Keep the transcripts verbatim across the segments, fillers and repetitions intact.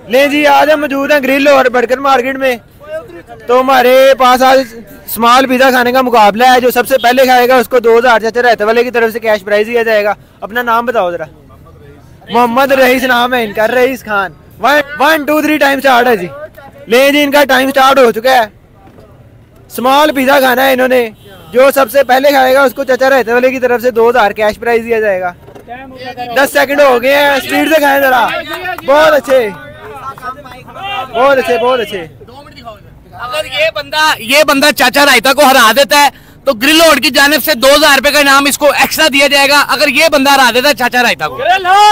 ले जी आज हम मौजूद हैं ग्रिल और बर्गर मार्केट में। तो हमारे पास आज स्मॉल पिज़्ज़ा खाने का मुकाबला है। जो सबसे पहले खाएगा उसको दो हजार चाचा रहते वाले की तरफ से कैश प्राइज दिया जाएगा। अपना नाम बताओ जरा। मोहम्मद रईस नाम है इनका, Raees Khan. One one two three time start है जी। ले जी इनका टाइम स्टार्ट हो चुका है। स्मॉल पिज़्ज़ा खाना है इन्होंने। जो सबसे पहले खाएगा उसको चाचा रहते वाले की तरफ से दो हजार कैश प्राइज दिया जाएगा। दस सेकंड हो गए हैं, स्पीड से खाएं जरा। बहुत अच्छे बहुत अच्छे बहुत अच्छे। अगर ये बंदा ये बंदा चाचा रायता को हरा देता है तो ग्रिल लॉर्ड की जानिब से दो हजार रुपए का इनाम इसको एक्स्ट्रा दिया जाएगा। अगर ये बंदा हरा देता है चाचा रायता को।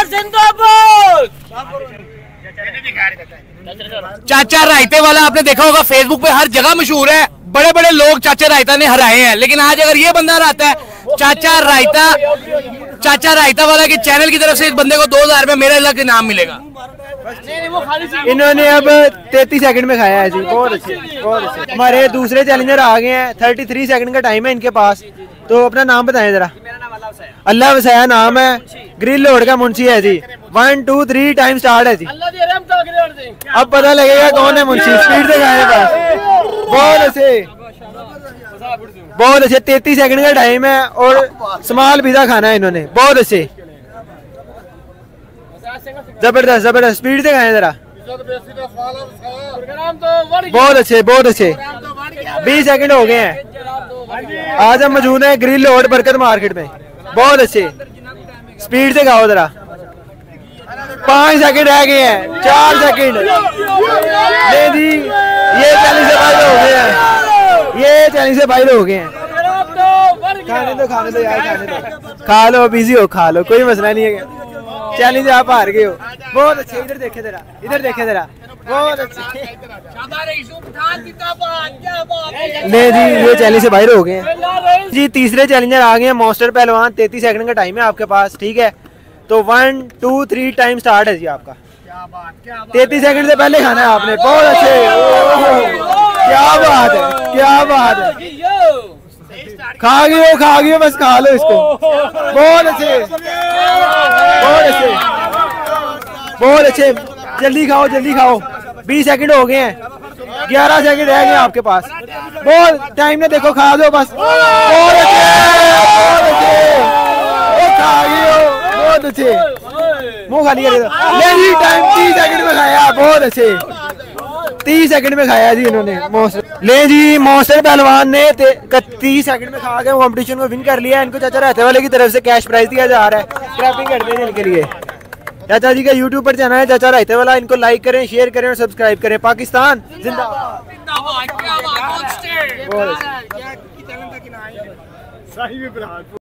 चाचा रायते वाला आपने देखा होगा फेसबुक पे हर जगह मशहूर है। बड़े बड़े लोग चाचा रायता ने हराए हैं, लेकिन आज अगर ये बंदा हराता है चाचा रायता चाचा रायता वाला के चैनल की तरफ से इस बंदे को दो हजार रुपए मेरे अलग इनाम मिलेगा। इन्होंने अब तैतीस सेकंड में खाया है जी। बहुत अच्छे बहुत अच्छे। हमारे दूसरे चैलेंजर आ गए हैं। थर्टी थ्री सेकंड का टाइम है इनके पास। तो अपना नाम बताएं जरा। अल्लाह वसाया नाम है। ग्रिल लॉर्ड का मुंशी है जी। One two three time start है जी। अब पता लगेगा कौन है मुंशी। स्पीड से खाए बस। बहुत अच्छे बहुत अच्छे। तैतीस सेकंड का टाइम है और स्मॉल पिज़्ज़ा खाना है इन्होंने। बहुत अच्छे जबरदस्त जबरदस्त। स्पीड से खाएं जरा। बहुत अच्छे बहुत अच्छे। बीस सेकंड हो गए हैं। आज हम मौजूद हैं ग्रिल लॉर्ड बर्गर मार्केट में। बहुत अच्छे। स्पीड से खाओ जरा। पांच सेकंड रह गए हैं। चार सेकंड। ले जी ये चैलेंज से बाहर हो गए हैं। ये चैलेंज से बाहर हो गए हैं। खाने दो खाने दो यार खाने दो। खा लो बिजी हो खा लो, कोई मसला नहीं है। चैलेंज आप हार गए हो। बहुत अच्छे। इधर देखे जरा इधर देखे जरा। बहुत अच्छे। ले जी ये चैलेंज से बाहर हो गए हैं जी। तीसरे चैलेंजर आ गए हैं मॉन्स्टर पहलवान। तैतीस सेकंड का टाइम है आपके पास, ठीक है। तो one two three time start है जी आपका। तैतीस सेकंड से पहले खाना है आपने। बहुत अच्छे। क्या बात है क्या बात है। खा गए हो खा गए हो बस खा लो इसको। बहुत अच्छे बहुत अच्छे बहुत अच्छे। जल्दी खाओ जल्दी खाओ। बीस सेकंड हो गए हैं। ग्यारह सेकंड रह गए आपके पास। बहुत टाइम ने देखो खा दो बस। बहुत अच्छे बहुत अच्छे। खा गए हो बहुत अच्छे। मुंह खाली करेगा। टाइम तीस सेकंड में खाया। बहुत अच्छे। तीस सेकंड में खाया जी इन्होंने मॉन्स्टर। ले जी मॉन्स्टर पहलवान ने तीस सेकंड में खा के कॉम्पिटिशन को विन कर लिया। इनको चाचा रहते वाले की तरफ से कैश प्राइज दिया जा रहा है। स्क्रैपिंग करते हैं इनके लिए। चाचा जी का यूट्यूब पर चैनल है चाचा रहते वाला। इनको लाइक करें शेयर करें और सब्सक्राइब करें। पाकिस्तान जिंदाबाद।